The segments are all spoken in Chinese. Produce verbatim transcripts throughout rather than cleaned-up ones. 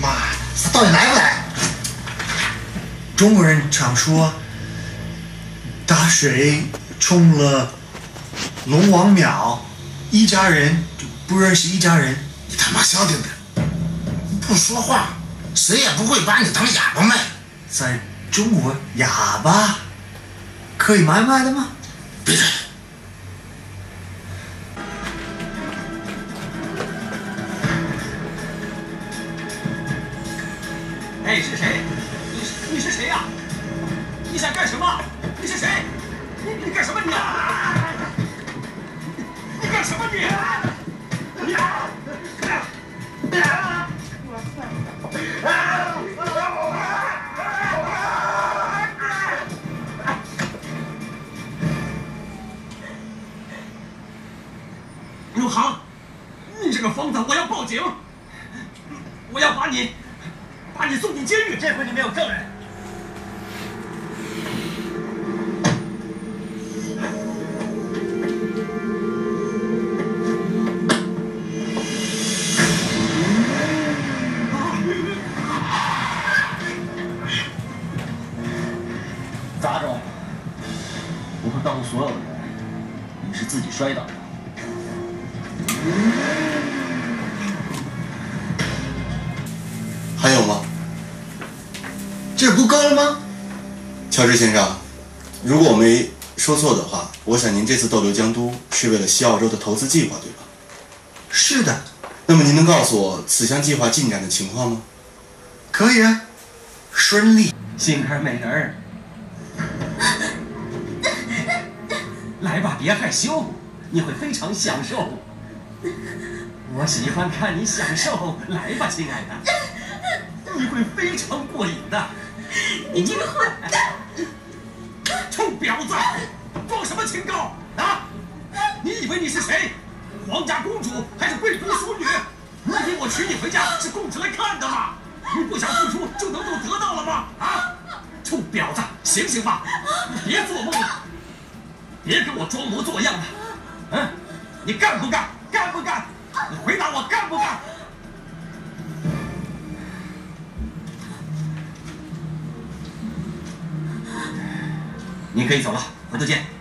妈，他到底来不来？中国人常说，大水冲了龙王庙，一家人就不认识一家人。 你他妈消停点，不说话，谁也不会把你当哑巴卖。 在中国，哑巴可以买卖的吗？ 闭嘴！ 哎，是谁？你是你是谁呀？你想干什么？你是谁？你你干什么你？你干什么你？你！刘航，你这个疯子！我要报警！我要把你。 把你送进监狱，这回你没有证人。 砸着，不会告诉所有人你是自己摔倒的。 还有吗？ 这不够了吗？ 乔治先生，如果我没说错的话，我想您这次逗留江都是为了西澳洲的投资计划，对吧？ 是的。 那么您能告诉我此项计划进展的情况吗？ 可以啊，顺利。 心坎美人儿，来吧，别害羞，你会非常享受。我喜欢看你享受，来吧，亲爱的，你会非常过瘾的。 你这个混蛋！ 臭婊子，装什么清高啊？你以为你是谁？皇家公主还是贵族淑女？你以为我娶你回家是供着来看的吗？你不想付出就能够得到了吗？啊！臭婊子，醒醒吧！别做梦了，别跟我装模作样的。嗯，你干不干？干不干？你回答我，干不干？ 你可以走了，回头见。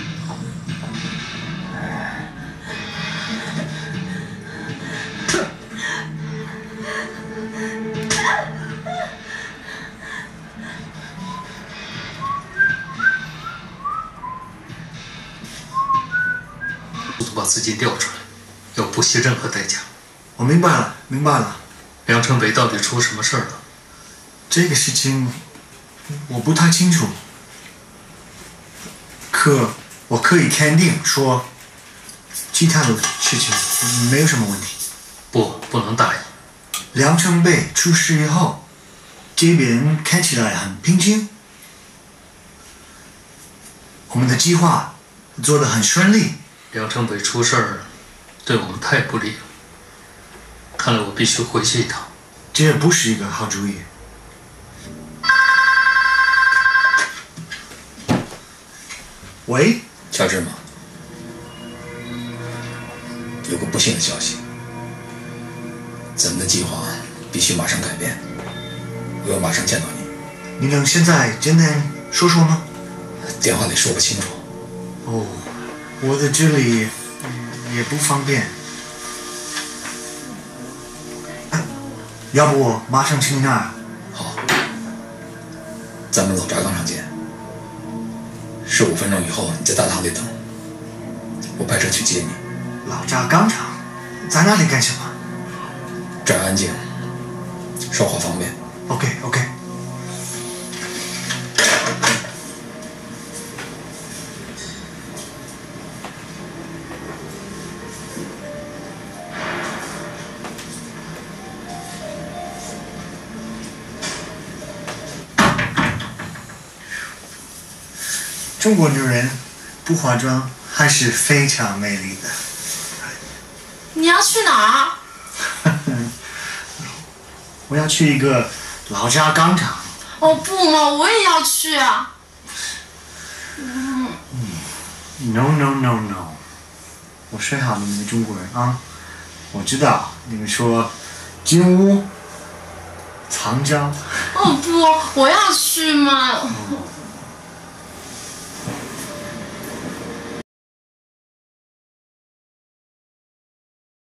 把资金调出来，要不惜任何代价。 我明白了，明白了。 梁城北到底出什么事儿了？ 这个事情我不太清楚。 可我可以肯定说，其他的事情没有什么问题。 不，不能答应。 梁城北出事以后，这边看起来很平静，我们的计划做得很顺利。 梁城北出事儿，对我们太不利了。看来我必须回去一趟。 这不是一个好主意。 喂， 乔治吗？有个不幸的消息，咱们的计划必须马上改变。我要马上见到你。 你能现在简单说说吗？ 电话里说不清楚。 哦，我在这里也不方便。要不我马上去你那儿？ 好，咱们老闸岗上见。 十五分钟以后，你在大堂里等，我派车去接你。 老闸钢厂，在那里干什么？ 这儿安静，说话方便。 OK OK。中国女人不化妆还是非常美丽的。 你要去哪儿？ 我要去一个老家钢厂。 哦不嘛，我也要去啊。 嗯 No no no no， 我说好你们的中国人啊，我知道你们说金屋长江。 哦不，我要去嘛。 哦